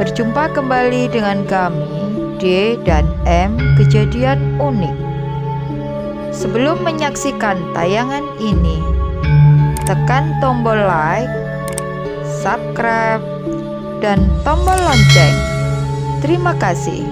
Berjumpa kembali dengan kami, D dan M Kejadian Unik. Sebelum menyaksikan tayangan ini, tekan tombol like, subscribe, dan tombol lonceng. Terima kasih.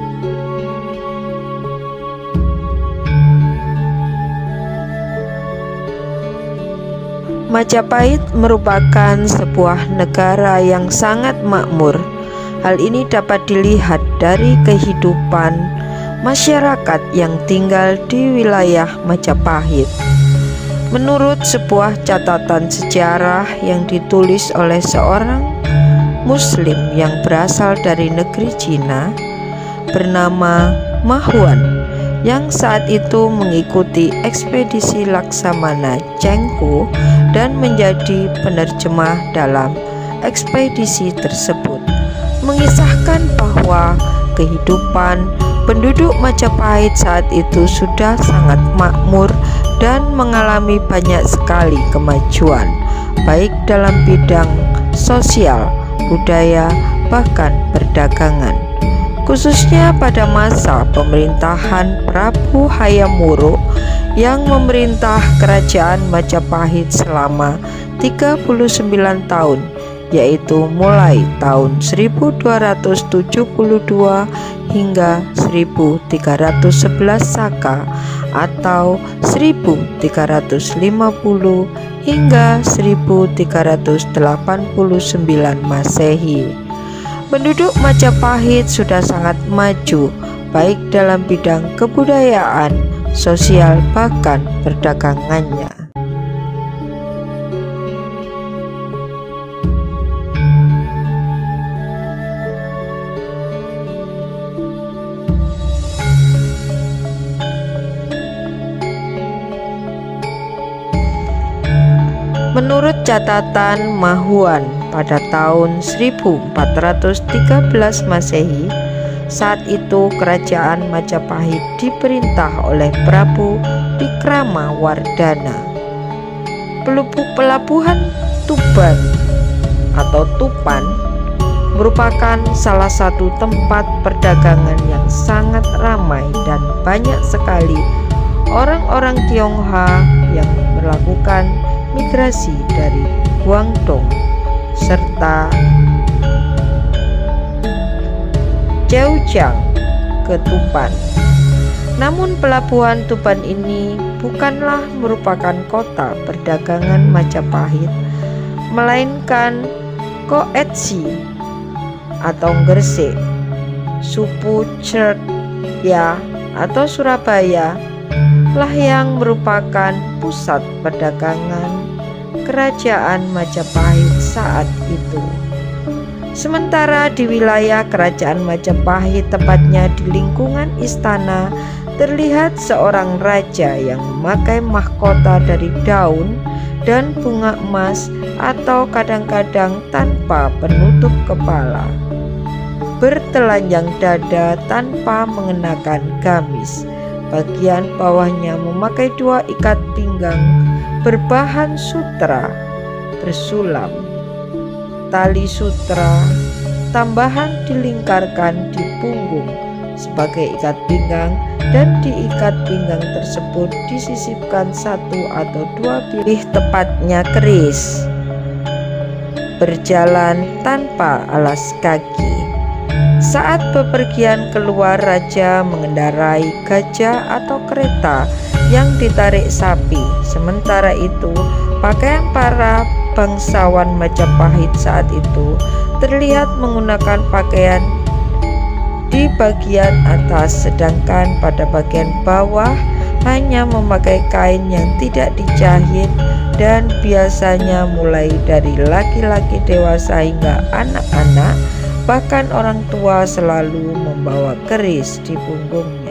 Majapahit merupakan sebuah negara yang sangat makmur. Hal ini dapat dilihat dari kehidupan masyarakat yang tinggal di wilayah Majapahit. Menurut sebuah catatan sejarah yang ditulis oleh seorang Muslim yang berasal dari negeri Cina bernama Ma Huan, yang saat itu mengikuti ekspedisi Laksamana Cheng Ho dan menjadi penerjemah dalam ekspedisi tersebut, mengisahkan bahwa kehidupan penduduk Majapahit saat itu sudah sangat makmur dan mengalami banyak sekali kemajuan, baik dalam bidang sosial, budaya, bahkan perdagangan. Khususnya pada masa pemerintahan Prabu Hayam Wuruk yang memerintah kerajaan Majapahit selama 39 tahun, yaitu mulai tahun 1272 hingga 1311 Saka atau 1350 hingga 1389 Masehi. Penduduk Majapahit sudah sangat maju, baik dalam bidang kebudayaan, sosial, bahkan perdagangannya. Menurut catatan Ma Huan, pada tahun 1413 Masehi, saat itu kerajaan Majapahit diperintah oleh Prabu Wikramawardhana. Pelabuhan Tuban atau Tupan merupakan salah satu tempat perdagangan yang sangat ramai dan banyak sekali orang-orang Tionghoa yang melakukan migrasi dari Guangdong serta Zhejiang ke Tuban. Namun pelabuhan Tuban ini bukanlah merupakan kota perdagangan Majapahit, melainkan Koetsi atau Gresik, Supu Cerya atau Surabaya lah yang merupakan pusat perdagangan kerajaan Majapahit saat itu. Sementara di wilayah kerajaan Majapahit, tepatnya di lingkungan istana, terlihat seorang raja yang memakai mahkota dari daun dan bunga emas atau kadang-kadang tanpa penutup kepala, bertelanjang dada tanpa mengenakan gamis. Bagian bawahnya memakai 2 ikat pinggang berbahan sutra bersulam. Tali sutra tambahan dilingkarkan di punggung sebagai ikat pinggang, dan di ikat pinggang tersebut disisipkan 1 atau 2 pilih tepatnya keris. Berjalan tanpa alas kaki. Saat bepergian keluar, raja mengendarai gajah atau kereta yang ditarik sapi. Sementara itu, pakaian para bangsawan Majapahit saat itu terlihat menggunakan pakaian di bagian atas, sedangkan pada bagian bawah hanya memakai kain yang tidak dijahit, dan biasanya mulai dari laki-laki dewasa hingga anak-anak, bahkan orang tua selalu membawa keris di punggungnya.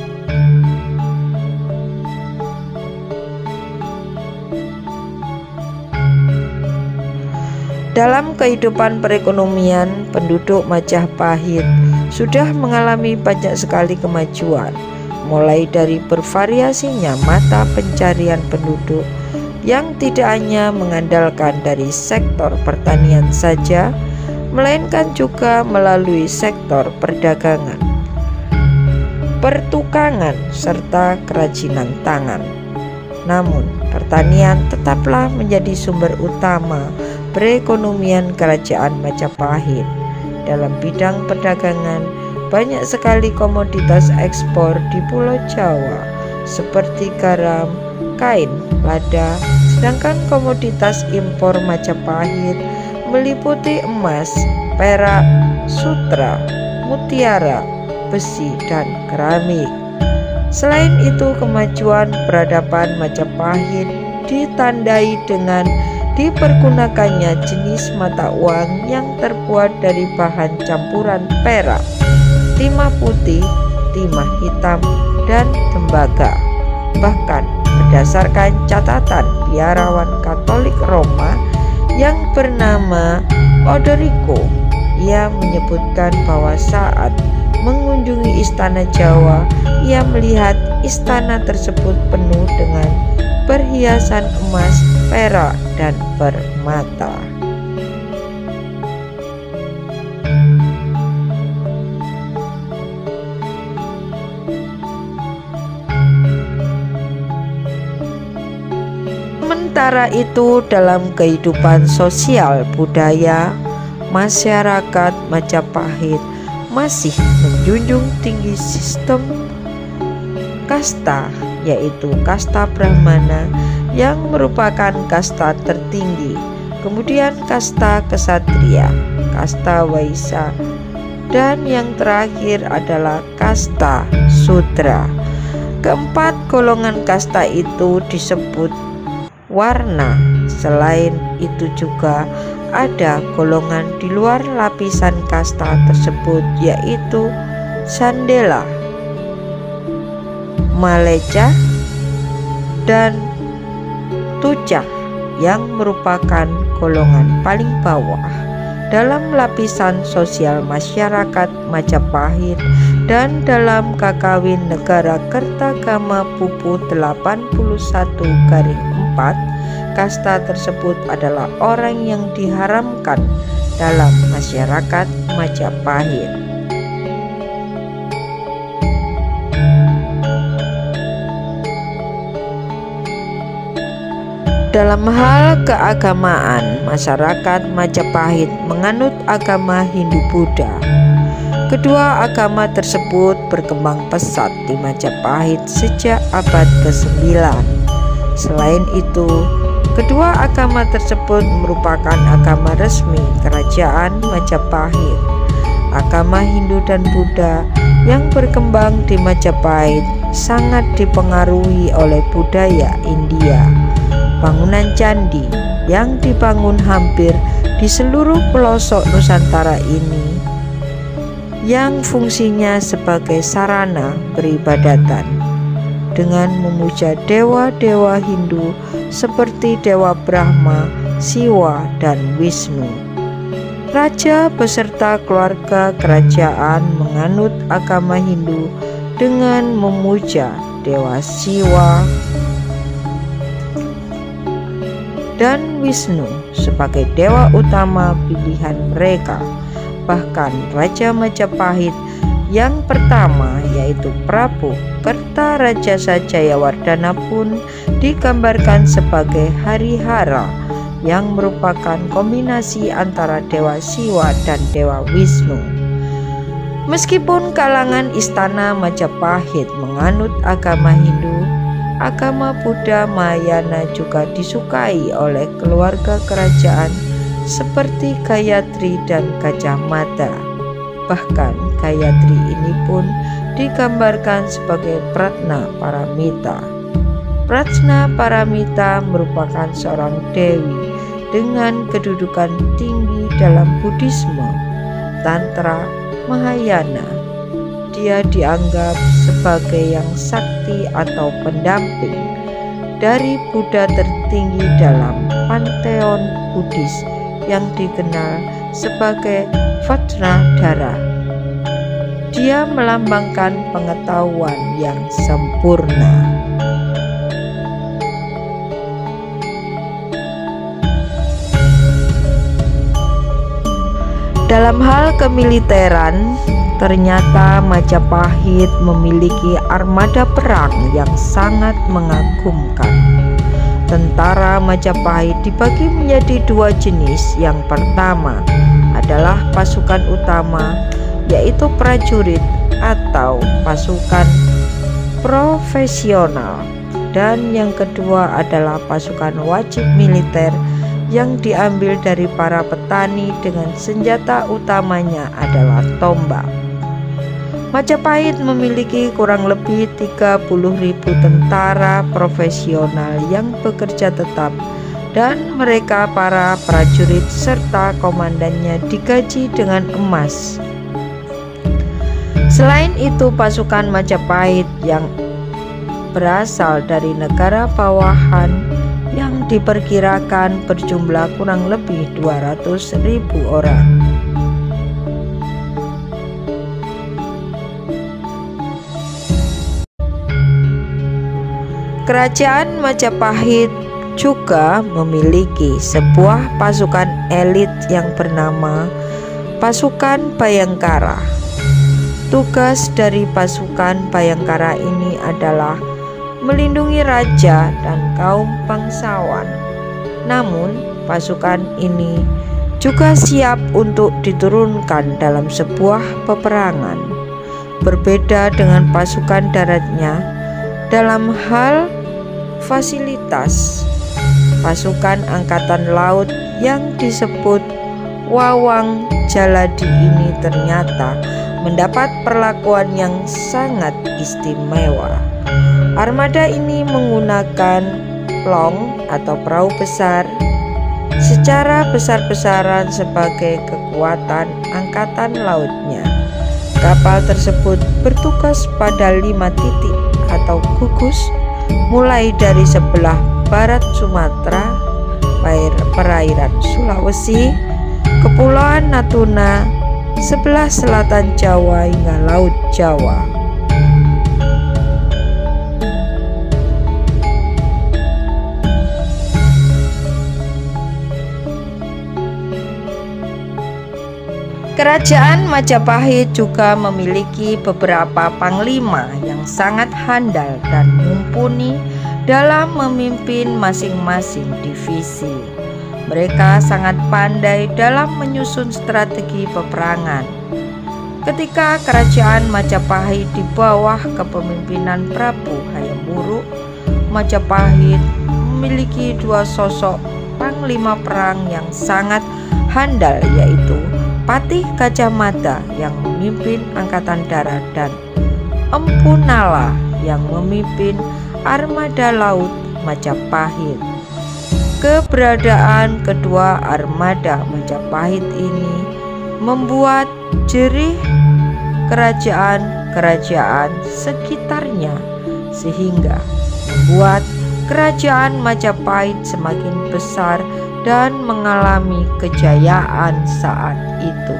Dalam kehidupan perekonomian, penduduk Majapahit sudah mengalami banyak sekali kemajuan, mulai dari bervariasinya mata pencarian penduduk yang tidak hanya mengandalkan dari sektor pertanian saja, melainkan juga melalui sektor perdagangan, pertukangan, serta kerajinan tangan. Namun, pertanian tetaplah menjadi sumber utama perekonomian Kerajaan Majapahit. Dalam bidang perdagangan, banyak sekali komoditas ekspor di Pulau Jawa seperti garam, kain, lada, sedangkan komoditas impor Majapahit meliputi emas, perak, sutra, mutiara, besi, dan keramik. Selain itu, kemajuan peradaban Majapahit ditandai dengan dipergunakannya jenis mata uang yang terbuat dari bahan campuran perak, timah putih, timah hitam, dan tembaga. Bahkan berdasarkan catatan biarawan Katolik Roma yang bernama Odorico, ia menyebutkan bahwa saat mengunjungi istana Jawa, ia melihat istana tersebut penuh dengan perhiasan emas, perak, dan permata. Sementara itu, dalam kehidupan sosial budaya, masyarakat Majapahit masih menjunjung tinggi sistem kasta, yaitu kasta Brahmana yang merupakan kasta tertinggi, kemudian kasta kesatria, kasta Waisya, dan yang terakhir adalah kasta Sudra. Keempat golongan kasta itu disebut warna. Selain itu juga ada golongan di luar lapisan kasta tersebut, yaitu Sandela, Malecha, dan Tucah yang merupakan golongan paling bawah dalam lapisan sosial masyarakat Majapahit. Dan dalam Kakawin Negara Kertagama Pupuh 81/4, kasta tersebut adalah orang yang diharamkan dalam masyarakat Majapahit. Dalam hal keagamaan, masyarakat Majapahit menganut agama Hindu-Buddha. Kedua agama tersebut berkembang pesat di Majapahit sejak abad ke-9. Selain itu, kedua agama tersebut merupakan agama resmi Kerajaan Majapahit. Agama Hindu dan Buddha yang berkembang di Majapahit sangat dipengaruhi oleh budaya India. Bangunan candi yang dibangun hampir di seluruh pelosok Nusantara ini, yang fungsinya sebagai sarana peribadatan dengan memuja dewa-dewa Hindu seperti Dewa Brahma, Siwa, dan Wisnu. Raja beserta keluarga kerajaan menganut agama Hindu dengan memuja Dewa Siwa dan Wisnu sebagai dewa utama pilihan mereka. Bahkan Raja Majapahit yang pertama, yaitu Prabu Kertarajasa Jayawardhana, pun digambarkan sebagai Harihara yang merupakan kombinasi antara Dewa Siwa dan Dewa Wisnu. Meskipun kalangan istana Majapahit menganut agama Hindu, agama Buddha Mahayana juga disukai oleh keluarga kerajaan seperti Gayatri dan Gajah Mada. Bahkan Gayatri ini pun digambarkan sebagai Pratna Paramita. Pratna Paramita merupakan seorang dewi dengan kedudukan tinggi dalam Buddhisme Tantra Mahayana. Dia dianggap sebagai yang sakti atau pendamping dari Buddha tertinggi dalam panteon Buddhis yang dikenal sebagai Vajradhara. Dia melambangkan pengetahuan yang sempurna. Dalam hal kemiliteran, ternyata Majapahit memiliki armada perang yang sangat mengagumkan. Tentara Majapahit dibagi menjadi dua jenis. Yang pertama adalah pasukan utama, yaitu prajurit atau pasukan profesional, dan yang kedua adalah pasukan wajib militer yang diambil dari para petani dengan senjata utamanya adalah tombak. Majapahit memiliki kurang lebih 30.000 tentara profesional yang bekerja tetap, dan mereka para prajurit serta komandannya digaji dengan emas. Selain itu, pasukan Majapahit yang berasal dari negara bawahan yang diperkirakan berjumlah kurang lebih 200.000 orang. Kerajaan Majapahit juga memiliki sebuah pasukan elit yang bernama Pasukan Bhayangkara. Tugas dari pasukan Bhayangkara ini adalah melindungi raja dan kaum bangsawan. Namun, pasukan ini juga siap untuk diturunkan dalam sebuah peperangan. Berbeda dengan pasukan daratnya, dalam hal fasilitas, pasukan angkatan laut yang disebut Wawang Jaladi ini ternyata mendapat perlakuan yang sangat istimewa. Armada ini menggunakan plong atau perahu besar secara besar-besaran sebagai kekuatan angkatan lautnya. Kapal tersebut bertugas pada 5 titik atau gugus, mulai dari sebelah barat Sumatera, perairan Sulawesi, Kepulauan Natuna, sebelah selatan Jawa hingga Laut Jawa. Kerajaan Majapahit juga memiliki beberapa panglima yang sangat handal dan mumpuni dalam memimpin masing-masing divisi. Mereka sangat pandai dalam menyusun strategi peperangan. Ketika kerajaan Majapahit di bawah kepemimpinan Prabu Hayam Wuruk, Majapahit memiliki dua sosok panglima perang yang sangat handal, yaitu Patih Gajah Mada yang memimpin angkatan darat dan Empu Nala yang memimpin armada laut Majapahit. Keberadaan kedua armada Majapahit ini membuat jerih kerajaan-kerajaan sekitarnya, sehingga membuat kerajaan Majapahit semakin besar dan mengalami kejayaan saat itu.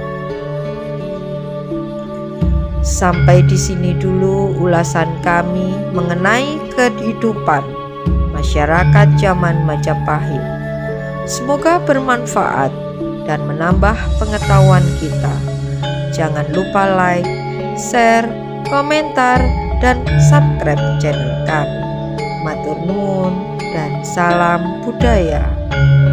Sampai di sini dulu ulasan kami mengenai kehidupan masyarakat zaman Majapahit. Semoga bermanfaat dan menambah pengetahuan kita. Jangan lupa like, share, komentar, dan subscribe channel kami. Matur nuwun dan salam budaya.